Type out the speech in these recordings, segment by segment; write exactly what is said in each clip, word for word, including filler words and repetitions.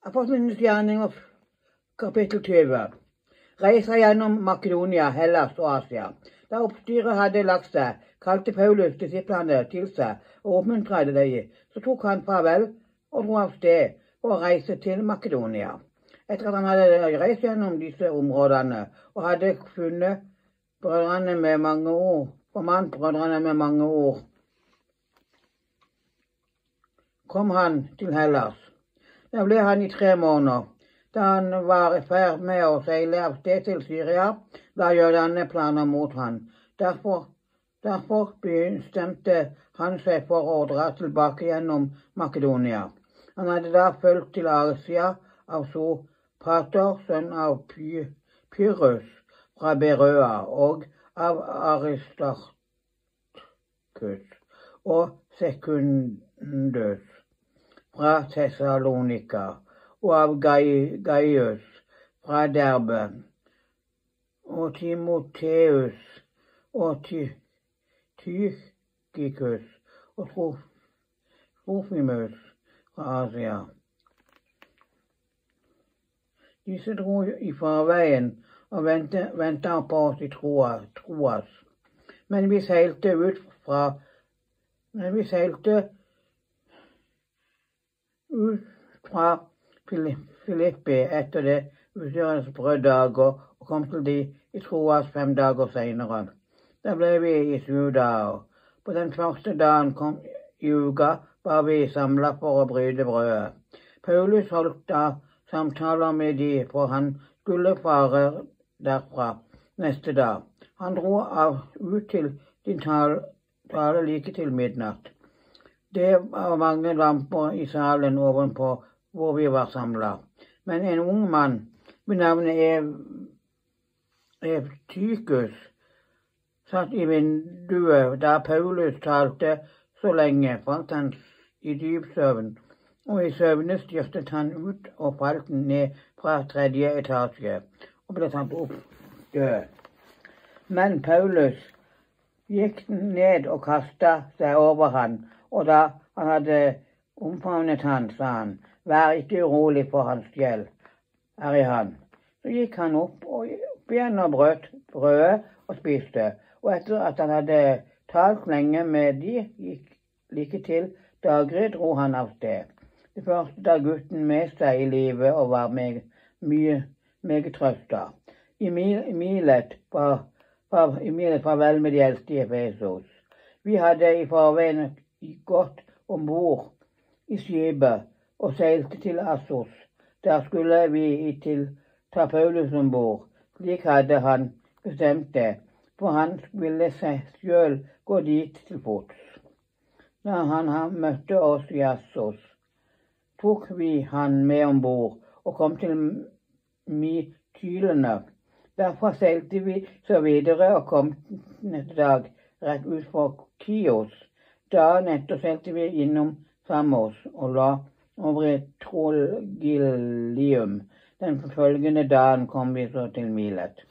Apostlenes gjerninger kapittel tyve. Reiser gjennom Makedonia, Hellas og Asia. Da oppstyret hadde lagt seg, kalte Paulus disiplene til seg og oppmuntret dem. Så tok han farvel og dro av sted for å reise til Makedonia. Etter at han hadde reist gjennom disse områdene og hadde funnet brødrene med mange ord, formant brødrene med mange ord, kom han til Hellas. Der ble han i tre måneder. Da han var i ferd med å seile av sted til Syria, la jødene planer mot han. Derfor, derfor bestemte han seg for å dra tilbake gjennom Makedonia. Han hadde da fulgt til Asia av Sopater, sønn av Py Pyrrhus fra Berøa, og av Aristarchus og Sekundus fra Thessalonika, og av Gaius fra Derbe, og Timotheus og Tychicus og Trofimus fra Asia. Disse dro i forveien og ventet på oss i Troas. Men vi seilte ut fra Men vi seilte ut fra Filippi etter det utgjørende brøddager og kom til de i Troas fem dager senere. Da ble vi i sju dager. På den første dagen kom i uka var vi samlet for å bryte brødet. Paulus holdt da samtaler med de, for han skulle fare derfra neste dag. Han dro av ut til din tale, tale like til midnatt. Det var mange lamper i salen ovenpå hvor vi var samlet. Men en ung mann ved navnet Evtykus satt i vinduet. Da Paulus talte så lenge, falt han i dyp søvn, og i søvne styrtet han ut og falt ned fra tredje etasje og ble tatt opp død. Men Paulus gikk ned og kastet seg over han, og da han hadde omfavnet han, sa han, vær ikke urolig, for hans sjel er i han. Så gikk han opp og opp igjen og brøt brødet og spiste, og etter at han hadde talt lenge med de, gikk like til daggry, dro han av sted. Det første da gutten med seg i livet og var meg, mye, meget trøsta. I Milet var, var, i Milet var vel med de eldste i Efesos. Vi hadde i forveien gått ombord i skipet og seilte til Assos. Der skulle vi til ta Paulus ombord. Slik hadde han bestemt det, for han ville seg selv gå dit til fots. Da han, han møtte oss i Assos, tok vi han med ombord og kom til Mytilene. Derfra seilte vi så videre og kom neste dag rett ut for Kios. Dagen etter seilte vi innom Samos og la over i Trogilium. Den følgende dagen kom vi så til Milet.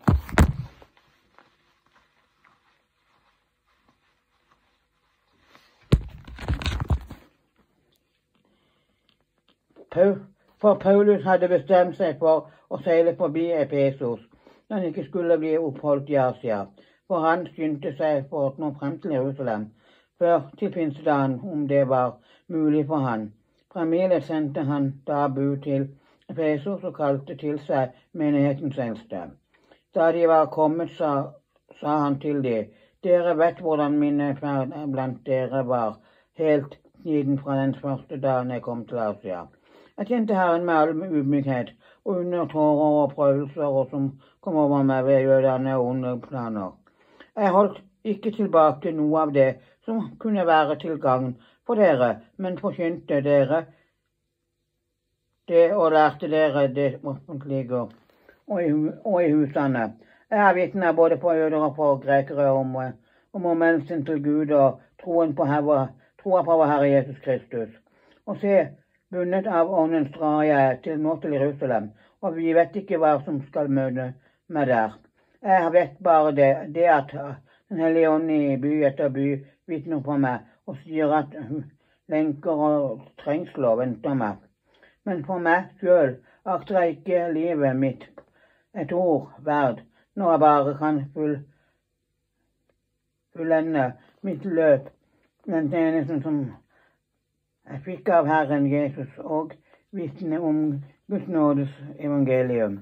For Paulus hadde bestemt seg for å seile forbi Efesos, da han ikke skulle bli oppholdt i Asia, for han skyndte seg for å nå frem til Jerusalem, før til pinsedagen, om det var mulig for han. Fra Milet sendte han da bud til Efesos og kalte til seg menighetens eldste. Da de var kommet, sa, sa han til dem, dere vet hvordan mine ferd blant dere var, helt siden fra den første dagen jeg kom til Asia. Jeg tjente Herren med all ydmykhet og under tårer og prøvelser og som kom over meg ved jødene og onde planer. Jeg holdt ikke tilbake noe av det som kunne være til gagn for dere, men forkynte dere det og lærte dere det offentlige og i, og i husene. Jeg er vitne både på jøder og på grekere om, om omvendelsen til Gud og troen på, herre, troen på vår Herre Jesus Kristus. Og se, bundet av ånden drar jeg til nå til Jerusalem, og vi vet ikke hva som skal møte meg der. Jeg vet bare det, det at Den hellige ånd i by etter by vitner på meg og sier at lenker og trengsler venter meg. Men for meg sjøl akter jeg ikke livet mitt et ord verd når jeg bare kan full, fullende mitt løp den tjenesten som jeg fikk av Herren Jesus og vitne om Guds nådes evangelium.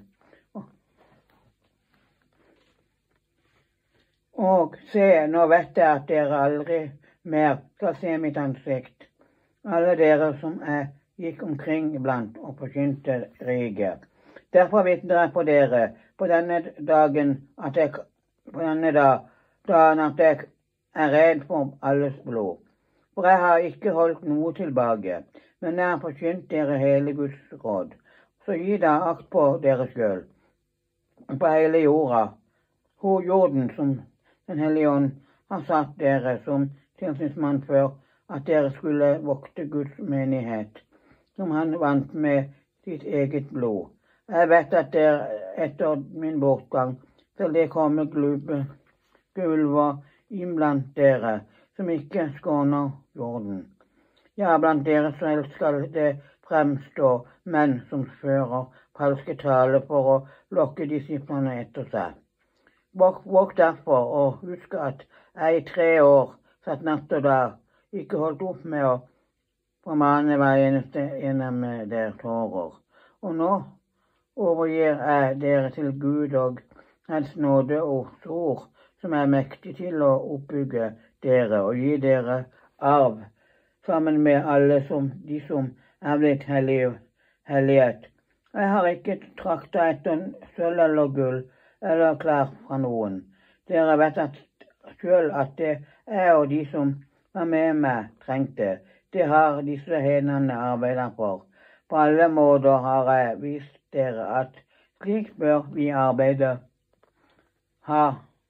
Og se, nå vet jeg at dere aldri mer skal se mitt ansikt, alle dere som jeg gikk omkring iblant og forkynte riket. Derfor vitner jeg på dere på denne dagen at jeg, på denne dag, dagen at jeg er redd for alles blod. For jeg har ikke holdt noe tilbake, men jeg har forkynt dere hele Guds råd. Så gi da akt på dere sjøl, på hele jorda, på jorden som Den hellige ånd har satt dere som tilsynsmann for at dere skulle vokte Guds menighet, som han vant med sitt eget blod. Jeg vet at dere etter min bortgang skal det komme gulver iblant dere, som ikke skåner jorden. Ja, blant dere selv skal det fremstå menn som fører falske taler for å lokke disiplene etter seg. Våg derfor og husk at jeg i tre år satt natt og dag, ikke holdt opp med å formane hver eneste en av deres tårer. Og nå overgir jeg dere til Gud og Hans nåde og ord, som er mektig til å oppbygge dere og gi dere arv, sammen med alle som, de som er blitt helliget. Jeg har ikke trakta etter sølv eller gull, eller klær fra noen. Dere vet at selv at det jeg og de som var med meg trengte, det har disse hedningene arbeidet for. På alle måter har jeg vist dere at slik bør vi arbeide. Ha.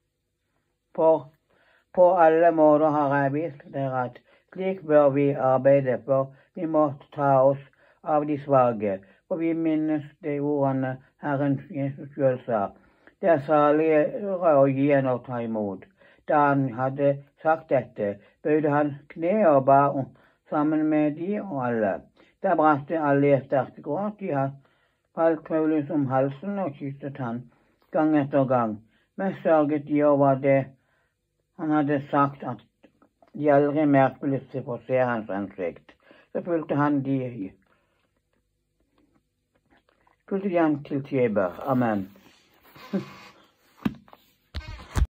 For på alle måter har jeg vist dere at slik bør vi arbeide, for vi må ta oss av de svake, for vi minnes de ordene Herren Jesus selv sa. Det er saligere å gi enn å ta imot. Da han hadde sagt dette, bøyde han kne og ba sammen med de og alle. Da braste alle i sterk gråt. De falt Paulus om halsen og kysset han gang etter gang. Mest sørget de over det han hadde sagt, at de aldri mer skulle få se hans ansikt. Så fulgte han de, fulgte de han til Tjeber. Amen.